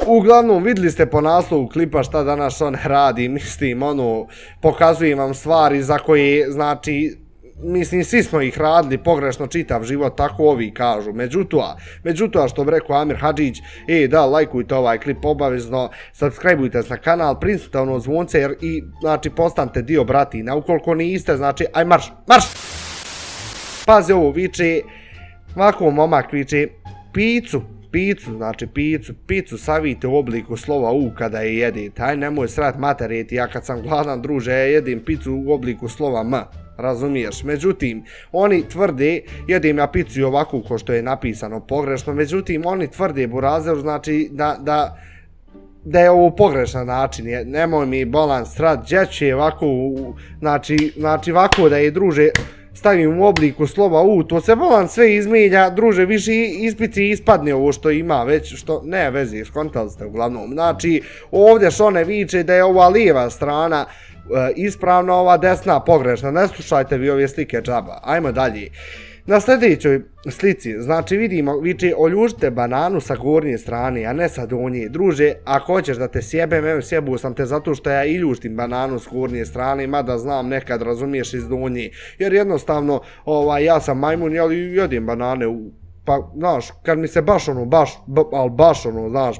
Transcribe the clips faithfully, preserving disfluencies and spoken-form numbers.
Uglavnom, vidjeli ste po naslovu klipa šta danas on radi, mislim, ono, pokazujem vam stvari za koje, znači, mislim, svi smo ih radili pogrešno čitav život, tako ovi kažu. Međutim, međutim, što bi rekao Amir Hadžić, e, da, lajkujte ovaj klip obavezno, subscribeujte se na kanal, prinsutite ono zvonce, jer i, znači, postanite dio bratina. Ukoliko niste, znači, aj marš, marš! Pazi ovo, viče, ovako momak viče, picu, picu, znači picu, picu savijte u obliku slova U kada je jedete. Aj nemoj srat materijeti, ja kad sam gladan druže, ja jedim picu u obliku slova M. Razumiješ? Međutim, oni tvrde, jedim ja picu ovako ko što je napisano pogrešno, međutim, oni tvrde burazeru, znači da, da, da je ovo pogrešan način, nemoj mi bolan strat, djeće ovako, znači, znači ovako da je druže, stavim u obliku slova U, to se bolan sve izmijenja, druže, više ispici ispadne ovo što ima, već što, ne vezi, skontali ste uglavnom, znači, ovdje šone viče da je ova lijeva strana ispravna, ova desna pogrešna, ne slušajte vi ove slike džaba, ajmo dalje. Na sljedećoj slici, znači vidimo, viče, oljužite bananu sa gornje strane, a ne sa donje. Druže, ako hoćeš da te sjebem, evo sjebu sam te zato što ja i ljuštim bananu s gornje strane, mada znam nekad, razumiješ, iz donje. Jer jednostavno, ovaj, ja sam majmun, jel, jedim banane, pa, znaš, kad mi se baš ono, baš, ali baš ono, znaš,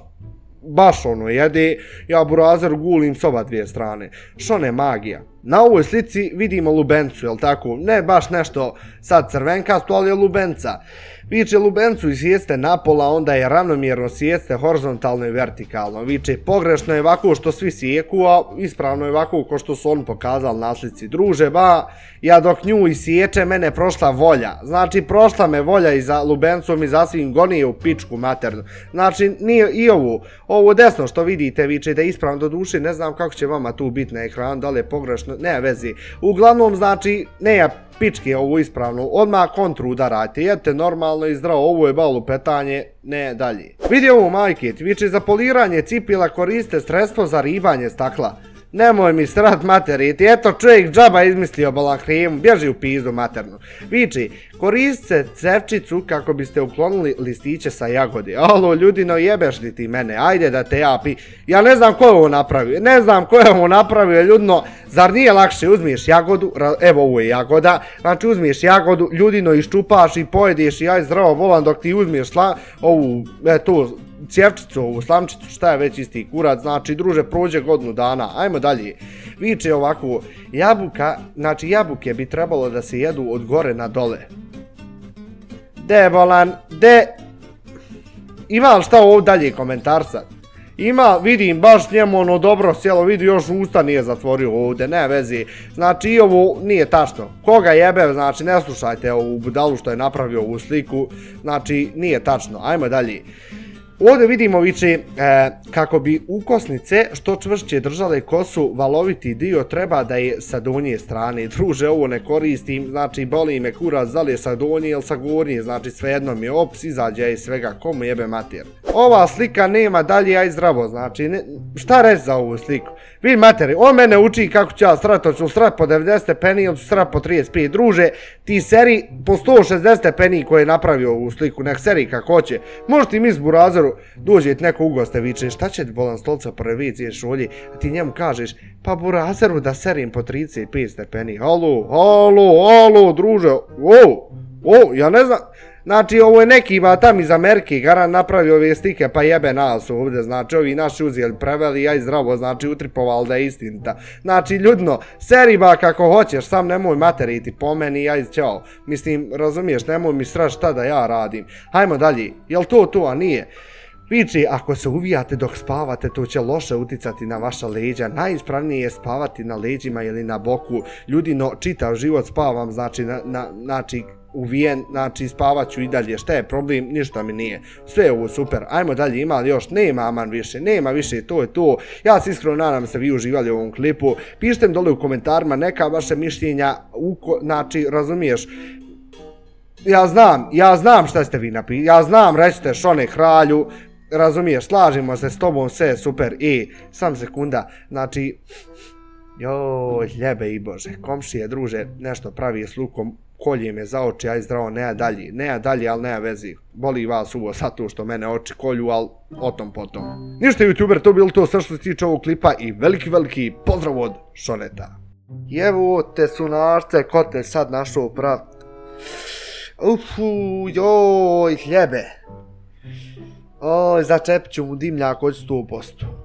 baš ono jede, ja burazer gulim s oba dvije strane. Što ne magija? Na ovoj slici vidimo lubencu, jel tako? Ne baš nešto sad crvenkasto, ali je lubenca. Viče, lubencu isjeste napola, onda je ravnomjerno sjeste horizontalno i vertikalno. Viče, pogrešno je ovako što svi sjeku, a ispravno je ovako ko što su oni pokazali na slici. Druže, ba, ja dok nju isječe, mene prošla volja. Znači, prošla me volja i za lubencom i za svim gonije u pičku maternu. Znači, nije i ovu, ovo desno što vidite, viče, da je ispravno do duše, ne znam kako će vama tu biti na ekranu, da li je pogrešno, ne vezi. Uglavnom, znači, ne ja pičke ovo ispravno, odmah kontru udarajte, jedite normalno i zdravo, ovo je balo petanje, ne dalje. Vidi ovo majke, viče, za poliranje cipila koriste sredstvo za ribanje stakla. Nemoj mi srat materiti, eto čovjek džaba izmislio balankremu, bježi u pizdu maternu. Viči, koristite cevčicu kako biste uklonili listiće sa jagode. Alo, ljudino, jebeš li ti mene, ajde da te ja pi... Ja ne znam ko je ovo napravio, ne znam ko je ovo napravio, ljudino, zar nije lakše uzmiješ jagodu, evo ovo je jagoda, znači uzmiješ jagodu, ljudino, iščupaš i pojedeš i aj zdravo volan dok ti uzmiješ sla... ovu, eto, cjevčicu, ovu slamčicu, šta je već isti kurac, znači druže prođe godinu dana, ajmo dalje. Viče ovako, jabuka, znači jabuke bi trebalo da se jedu od gore na dole. De bolan, de... Ima li šta ovo dalje komentar sad? Ima, vidim, baš njemu ono dobro sjelo, vidi još usta nije zatvorio ovdje, ne vezi. Znači i ovo nije tačno. Koga jebe, znači ne slušajte ovu budalu što je napravio ovu sliku, znači nije tačno, ajmo dalje. Ovdje vidimo, viče, kako bi ukosnice što čvršće držale kosu, valoviti dio treba da je sa donje strane. Druže, ovo ne koristim, znači boli me kurac da li je sa donje ili sa gornje, znači svejedno mi je ops, izađe iz svega, komu jebe mater. Ova slika nema dalje, aj zdravo, znači, šta reći za ovu sliku? Vidi materi, on mene uči kako ću ja strat, hoću strat po devedeset stepeni ili ću strat po trideset pet. Druže, ti seri po sto šezdeset stepeni koje je napravio ovu sliku, nek seri kako hoće. Možeš ti mi s burazeru dođe ti neko ugoste, viče, šta će ti bolan stolca pored šolje, a ti njemu kažeš, pa burazeru da serim po trideset pet stepeni. Alo, alo, alo, druže, o, o, ja ne znam. Znači, ovo je neki ba tam iz Amerike, garan napravio ove stike, pa jebe nas ovdje, znači, ovi naši uzeli, preveli, ja i zdravo, znači, utripovali da je istinita. Znači, ljudno, seri ba kako hoćeš, sam nemoj materiti po meni, ja i ćao. Mislim, razumiješ, nemoj mi sraš šta da ja radim. Hajmo dalje, jel to to, a nije? Viče, ako se uvijate dok spavate, to će loše uticati na vaša leđa. Najispravnije je spavati na leđima ili na boku. Ljudino, čitav život spavam, znači, na, na, znači, uvijen, znači spavaću i dalje, šta je problem, ništa mi nije, sve je ovo super, ajmo dalje, ima li još, nema aman više, nema više, to je to, ja se iskreno nadam se vi uživali u ovom klipu, pišite mi dole u komentarima neka vaše mišljenja, uko, znači, razumiješ, ja znam, ja znam šta ste vi napisali, ja znam, recite Šone Kralju, razumiješ, slažimo se s tobom, sve je super, i, sam sekunda, znači, joj, ljebe i bože, komšije, druže, nešto pravi s lukom, kolje me za oči, aj zdravo, nema dalje, nema dalje, ali nema vezi. Boli vas uvo sad tu što mene oči kolju, ali o tom potom. Ništa, youtuber, to bilo to sve što se tiče ovog klipa i veliki, veliki pozdrav od Šoneta. I evo te sunarce, ko te sad našao prat. Ufu, joj, hljebe. Oj, začepit ću mu dimljak od sto posto.